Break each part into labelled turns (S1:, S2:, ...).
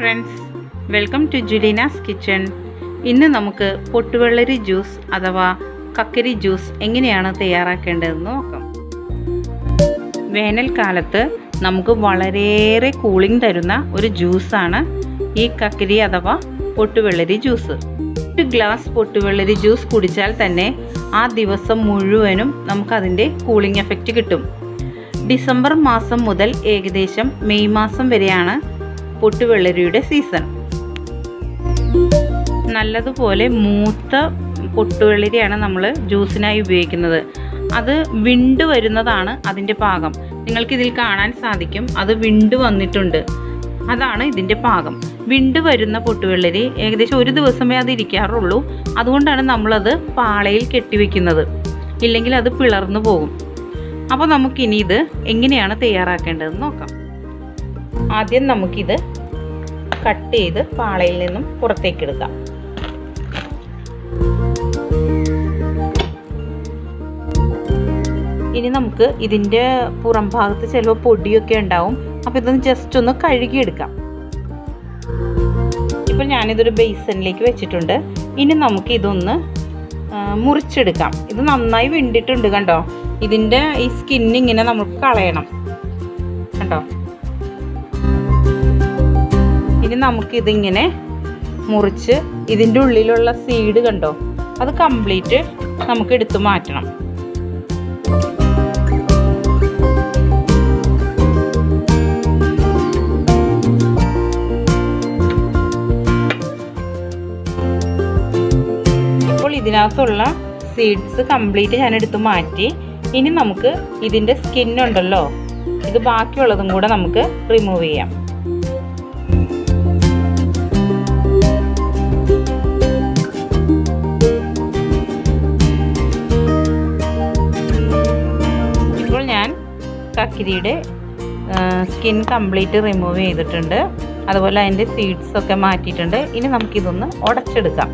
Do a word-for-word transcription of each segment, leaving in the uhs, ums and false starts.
S1: Friends, welcome to Julina's kitchen. ഇന്ന് നമുക്ക് പൊട്ടുവെള്ളരി juice അഥവാ കക്കരി ജ്യൂസ് എങ്ങനെയാണ് തയ്യാറാക്കേണ്ടതെന്ന് നോക്കാം. വേനൽക്കാലത്ത് നമുക്ക് വളരെയേറെ കൂളിംഗ് തരുന്ന ഒരു ജ്യൂസാണ് ഈ കക്കരി അഥവാ പൊട്ടുവെള്ളരി ജ്യൂസ്. ഒരു ഗ്ലാസ് പൊട്ടുവെള്ളരി ജ്യൂസ് കുടിച്ചാൽ തന്നെ ആ ദിവസം മുഴുവനും നമുക്കതിൻ്റെ കൂളിംഗ് എഫക്റ്റ് കിട്ടും. ഡിസംബർ മാസം മുതൽ ഏകദേശം മെയ് മാസം വരെയാണ് പൊട്ടുവെള്ളരിയുടെ സീസൺ. നല്ലതുപോലെ മൂത്ത പൊട്ടുവെള്ളരിയാണ് നമ്മൾ ജ്യൂസിനായി ഉപയോഗിക്കുന്നത്. അത് വിണ്ട് വരുന്നതാണ് അതിൻ്റെ പാകം. നിങ്ങൾക്കിതിൽ കാണാൻ സാധിക്കും, അത് വിണ്ട് വന്നിട്ടുണ്ട്. അതാണ് ഇതിൻ്റെ പാകം. വിണ്ട് വരുന്ന പൊട്ടുവെള്ളരി ഏകദേശം ഒരു ദിവസമേ അത് ഇരിക്കാറുള്ളൂ. അതുകൊണ്ടാണ് നമ്മളത് പാളയിൽ കെട്ടിവെക്കുന്നത്, ഇല്ലെങ്കിൽ അത് പിളർന്നു പോകും. അപ്പോൾ നമുക്കിനി ഇത് എങ്ങനെയാണ് തയ്യാറാക്കേണ്ടതെന്ന് നോക്കാം. ആദ്യം നമുക്കിത് കട്ട് ചെയ്ത് പാളയിൽ നിന്നും പുറത്തേക്ക് എടുക്കാം. ഇനി നമുക്ക് ഇതിൻ്റെ പുറം ഭാഗത്ത് ചിലപ്പോൾ പൊടിയൊക്കെ ഉണ്ടാവും. അപ്പോൾ ഇതൊന്ന് ജസ്റ്റ് ഒന്ന് കഴുകിയെടുക്കാം. ഇപ്പോൾ ഞാനിതൊരു ബേസനിലേക്ക് വെച്ചിട്ടുണ്ട്. ഇനി നമുക്ക് ഇതൊന്ന് മുറിച്ചെടുക്കാം. ഇത് നന്നായി വെന്തിട്ടുണ്ട്, കണ്ടോ? ഇതിൻ്റെ ഈ സ്കിന്നിങ്ങനെ നമുക്ക് കളയണം, കണ്ടോ? ഇനി നമുക്കിതിങ്ങനെ മുറിച്ച് ഇതിൻ്റെ ഉള്ളിലുള്ള സീഡ് കണ്ടോ, അത് കംപ്ലീറ്റ് നമുക്ക് എടുത്തു മാറ്റണം. ഇപ്പോൾ ഇതിനകത്തുള്ള സീഡ്സ് കംപ്ലീറ്റ് ഞാൻ എടുത്തു മാറ്റി. ഇനി നമുക്ക് ഇതിൻ്റെ സ്കിന്നുണ്ടല്ലോ, ഇത് ബാക്കിയുള്ളതും കൂടെ നമുക്ക് റിമൂവ് ചെയ്യാം. ഇപ്പോൾ ഞാൻ കക്കിരിയുടെ സ്കിൻ കംപ്ലീറ്റ് റിമൂവ് ചെയ്തിട്ടുണ്ട്. അതുപോലെ അതിൻ്റെ സീഡ്സ് ഒക്കെ മാറ്റിയിട്ടുണ്ട്. ഇനി നമുക്കിതൊന്ന് ഉടച്ചെടുക്കാം.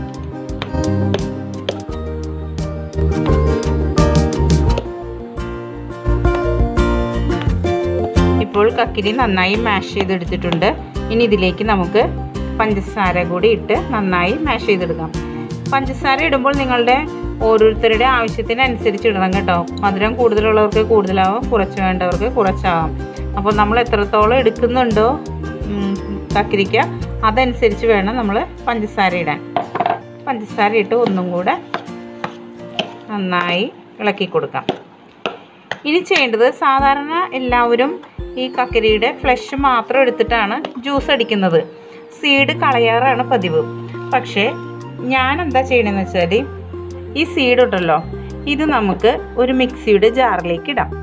S1: ഇപ്പോൾ കക്കിരി നന്നായി മാഷ് ചെയ്തെടുത്തിട്ടുണ്ട്. ഇനി ഇതിലേക്ക് നമുക്ക് പഞ്ചസാര കൂടി ഇട്ട് നന്നായി മാഷ് ചെയ്തെടുക്കാം. പഞ്ചസാര ഇടുമ്പോൾ നിങ്ങളുടെ ഓരോരുത്തരുടെ ആവശ്യത്തിനനുസരിച്ച് ഇടണം കേട്ടോ. മധുരം കൂടുതലുള്ളവർക്ക് കൂടുതലാവും, കുറച്ച് വേണ്ടവർക്ക് കുറച്ചാവാം. അപ്പോൾ നമ്മൾ എത്രത്തോളം എടുക്കുന്നുണ്ടോ കക്കിരിക്ക, അതനുസരിച്ച് വേണം നമ്മൾ പഞ്ചസാര ഇടാൻ. പഞ്ചസാര ഇട്ട് ഒന്നും കൂടെ നന്നായി ഇളക്കി കൊടുക്കാം. ഇനി ചെയ്യേണ്ടത്, സാധാരണ എല്ലാവരും ഈ കക്കരിയുടെ ഫ്ലഷ് മാത്രം എടുത്തിട്ടാണ് ജ്യൂസ് അടിക്കുന്നത്. സീഡ് കളയാറാണ് പതിവ്. പക്ഷേ ഞാൻ എന്താ ചെയ്യണമെന്ന് വെച്ചാൽ, ഈ സീഡ് ഉണ്ടല്ലോ, ഇത് നമുക്ക് ഒരു മിക്സിയുടെ ജാറിലേക്ക് ഇടാം.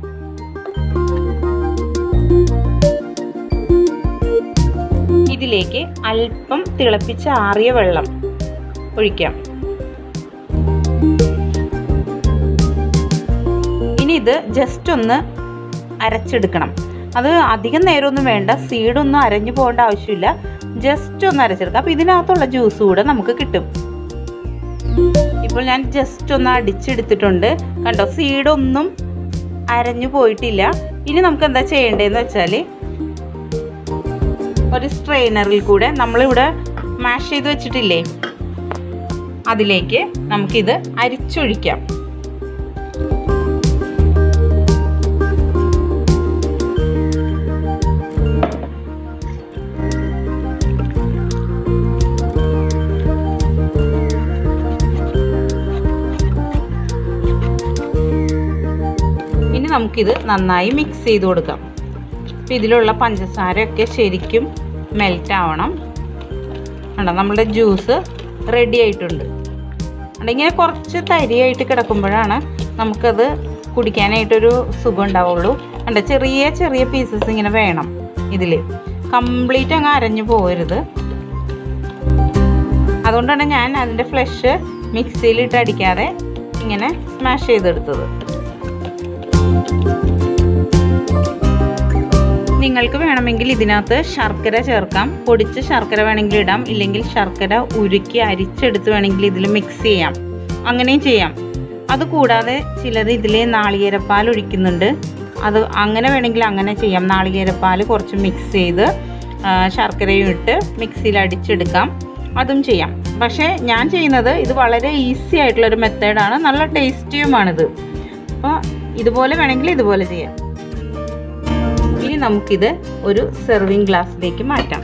S1: ഇതിലേക്ക് അല്പം തിളപ്പിച്ചാറിയ വെള്ളം ഒഴിക്കാം. ഇനി ഇത് ജസ്റ്റ് ഒന്ന് അരച്ചെടുക്കണം. അത് അധികം നേരമൊന്നും വേണ്ട, സീഡൊന്നും അരഞ്ഞു പോകേണ്ട ആവശ്യമില്ല. ജസ്റ്റ് ഒന്ന് അരച്ചെടുക്കാം. അപ്പോൾ ഇതിനകത്തുള്ള ജ്യൂസ് കൂടെ നമുക്ക് കിട്ടും. ഇപ്പോൾ ഞാൻ ജസ്റ്റ് ഒന്ന് അടിച്ചെടുത്തിട്ടുണ്ട്, കണ്ടോ? സീഡൊന്നും അരഞ്ഞു പോയിട്ടില്ല. ഇനി നമുക്ക് എന്താ ചെയ്യേണ്ടതെന്ന് വെച്ചാൽ, ഒരു സ്ട്രെയിനറിൽ കൂടെ നമ്മളിവിടെ മാഷ് ചെയ്ത് വെച്ചിട്ടില്ലേ, അതിലേക്ക് നമുക്കിത് അരിച്ചൊഴിക്കാം. നമുക്കിത് നന്നായി മിക്സ് ചെയ്ത് കൊടുക്കാം. അപ്പോൾ ഇതിലുള്ള പഞ്ചസാരയൊക്കെ ശരിക്കും മെൽറ്റ് ആവണം. കണ്ടോ, നമ്മുടെ ജ്യൂസ് റെഡി ആയിട്ടുണ്ട്. ഇങ്ങനെ കുറച്ച് തരിയായിട്ട് കിടക്കുമ്പോഴാണ് നമുക്കത് കുടിക്കാനായിട്ടൊരു സുഖം ഉണ്ടാവുള്ളൂ. കണ്ടോ, ചെറിയ ചെറിയ പീസസ് ഇങ്ങനെ വേണം. ഇതിൽ കംപ്ലീറ്റ് അങ്ങ് അരഞ്ഞു പോകരുത്. അതുകൊണ്ടാണ് ഞാൻ അതിൻ്റെ ഫ്ലഷ് മിക്സിയിലിട്ട് അടിക്കാതെ ഇങ്ങനെ സ്മാഷ് ചെയ്തെടുത്തത്. നിങ്ങൾക്ക് വേണമെങ്കിൽ ഇതിനകത്ത് ശർക്കര ചേർക്കാം. പൊടിച്ച ശർക്കര വേണമെങ്കിൽ ഇടാം, ഇല്ലെങ്കിൽ ശർക്കര ഉരുക്കി അരിച്ചെടുത്ത് വേണമെങ്കിൽ ഇതിൽ മിക്സ് ചെയ്യാം. അങ്ങനെയും ചെയ്യാം. അതുകൂടാതെ ചിലത് ഇതിൽ നാളികേരപ്പാൽ ഒഴിക്കുന്നുണ്ട്. അത് അങ്ങനെ വേണമെങ്കിൽ അങ്ങനെ ചെയ്യാം. നാളികേരപ്പാൽ കുറച്ച് മിക്സ് ചെയ്ത് ശർക്കരയും ഇട്ട് മിക്സിയിൽ അടിച്ചെടുക്കാം, അതും ചെയ്യാം. പക്ഷേ ഞാൻ ചെയ്യുന്നത് ഇത് വളരെ ഈസി ആയിട്ടുള്ളൊരു മെത്തേഡാണ്, നല്ല ടേസ്റ്റിയുമാണിത്. അപ്പോൾ ഇതുപോലെ വേണമെങ്കിൽ ഇതുപോലെ ചെയ്യാം. ഇനി നമുക്കിത് ഒരു സെർവിങ് ഗ്ലാസ്സിലേക്ക് മാറ്റാം.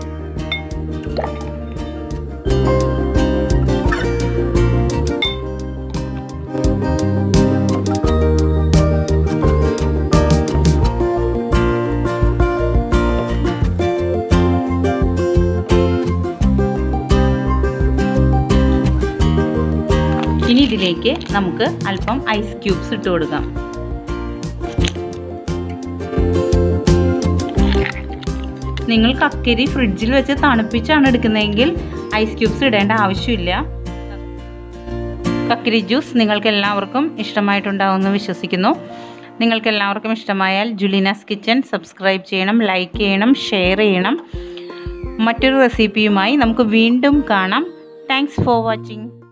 S1: ഇനി ഇതിലേക്ക് നമുക്ക് അല്പം ഐസ് ക്യൂബ്സ് ഇട്ട് കൊടുക്കാം. നിങ്ങൾ കക്കരി ഫ്രിഡ്ജിൽ വെച്ച് തണുപ്പിച്ചാണ് എടുക്കുന്നതെങ്കിൽ ഐസ് ക്യൂബ്സ് ഇടേണ്ട ആവശ്യമില്ല. കക്കരി ജ്യൂസ് നിങ്ങൾക്ക് എല്ലാവർക്കും ഇഷ്ടമായിട്ടുണ്ടാവുമെന്ന് വിശ്വസിക്കുന്നു. നിങ്ങൾക്ക് എല്ലാവർക്കും ഇഷ്ടമായാൽ ജുലീനാസ് കിച്ചൺ സബ്സ്ക്രൈബ് ചെയ്യണം, ലൈക്ക് ചെയ്യണം, ഷെയർ ചെയ്യണം. മറ്റൊരു റെസിപ്പിയുമായി നമുക്ക് വീണ്ടും കാണാം. Thanks for watching.